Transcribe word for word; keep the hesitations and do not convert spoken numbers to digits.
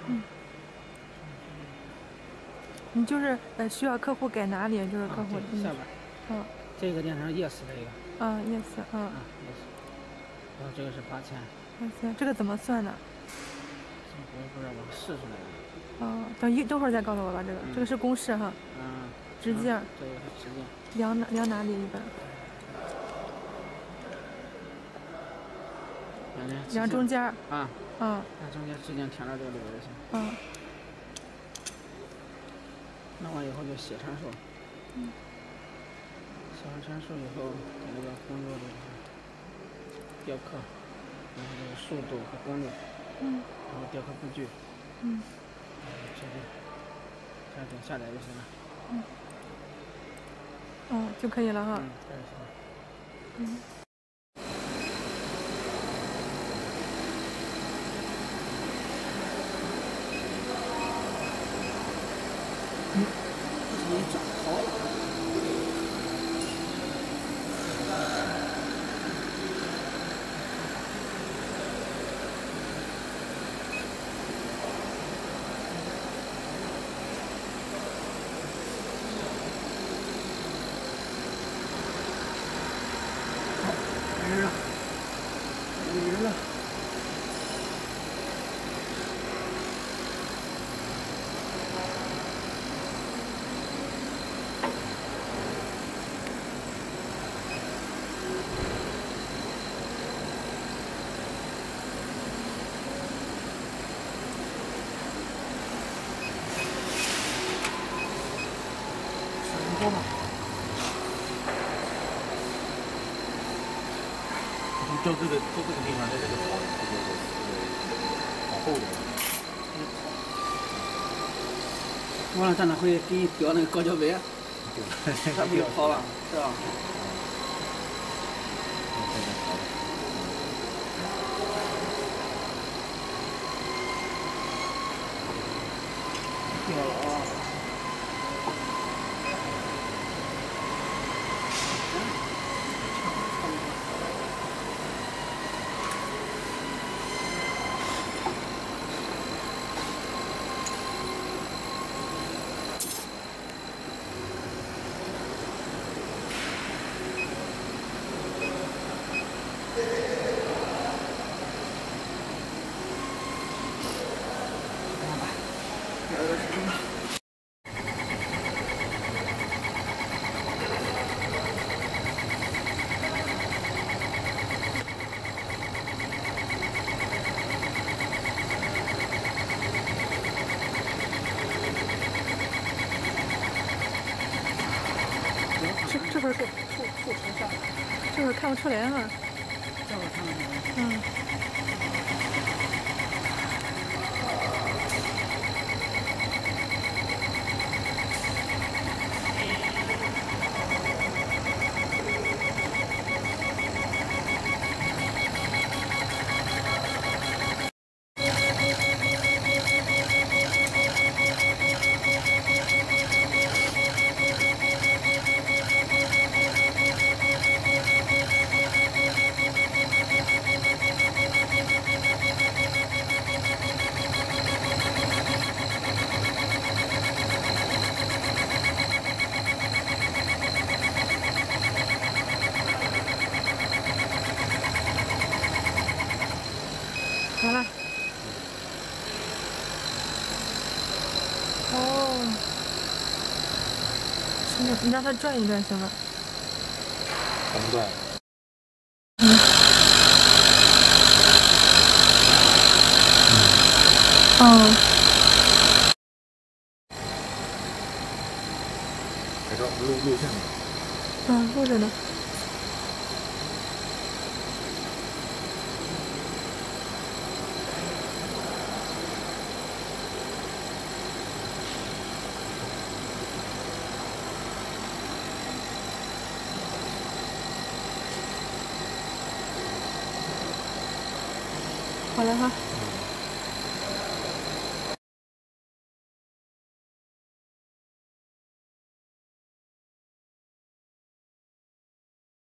嗯。你就是呃需要客户改哪里？就是客户、 啊、 嗯、 下边。 嗯。 这个电池 yes 这个。 嗯 yes 嗯。 啊 yes。然后这个是八千。 八千，这个怎么算呢？ 我也不知道，我试试来着。 哦，等一等会儿再告诉我吧。这个、 嗯、 这个是公式哈。 嗯。 直径。 这个是直径。 量哪量哪里一般？量中间。 啊。 嗯。 那中间直径填到这个里边就行。 嗯。 弄完以后就写参数。 嗯。 写完参数以后，给那个工作的雕刻，然后这个速度和功率。 嗯。 然后雕刻布局。 嗯。 确定。再点下载就行了。 嗯。嗯，就可以了哈。 嗯，这就行了。 嗯。 嗯，你转好了。没人了，没人了。多吗？ 就这个就这个地方，在这个跑，这个跑后的。 完了，站那会给你标那个高脚杯，他不就跑了，是吧？掉了啊！ 这这会儿触触触成下， 这会儿看不出来嘛。 这会儿看不出来。 嗯。好了。哦。你你让它转一转行吗？ 怎么转？ 嗯。嗯。 还说录录像呢。 嗯，录着呢。好了哈。